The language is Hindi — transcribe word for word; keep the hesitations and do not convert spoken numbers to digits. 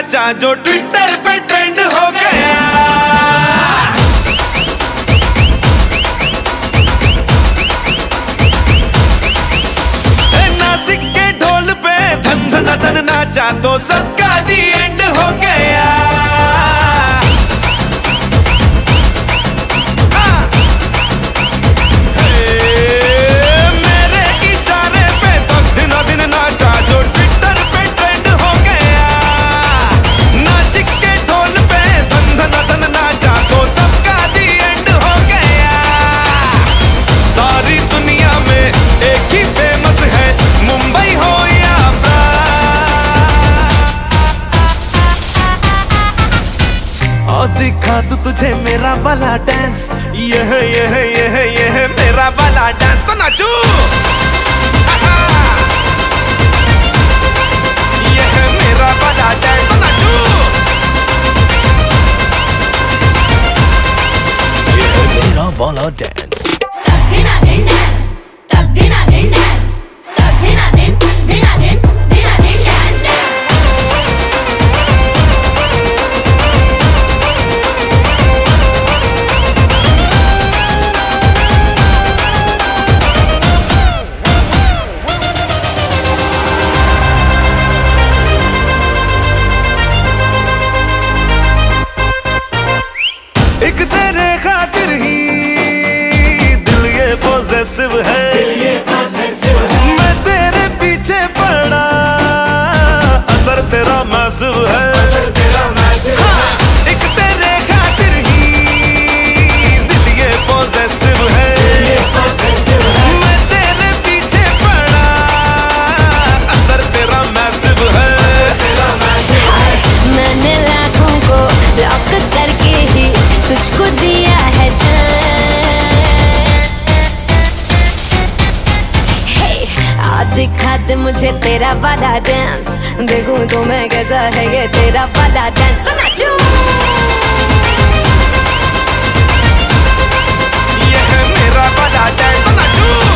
नाचा जो ट्विटर पे ट्रेंड हो गया। नासिक के ढोल पे धन धन धन नाचा तो सबका दी एंड हो गया। दिखा दूं तुझे मेरा वाला डांस, यह यह यह यह मेरा वाला डांस तो नाचू। यह मेरा वाला डांस तो नाचू। यह मेरा वाला डांस। तक दिना दिन डांस, तक दिना दिन डांस, तक दिना दिन दिना दिन दिना दिन डांस। एक तेरे खातिर ही दिल ये पॉसेसिव है, मैं तेरे पीछे पड़ा असर तेरा मैसिव है। हाँ, एक तेरे खातिर ही दिल ये पॉसेसिव है, मैं तेरे पीछे पड़ा असर तेरा मैसिव है। मैंने लाखों को लॉक करके ही तुझको दिया है जान। hey, आ दिखा दे मुझे तेरा वाला डांस, देखूं तो मैं कैसा है ये तेरा वाला डांस तो नाचूं। ये है मेरा वाला डांस तो नाचूं।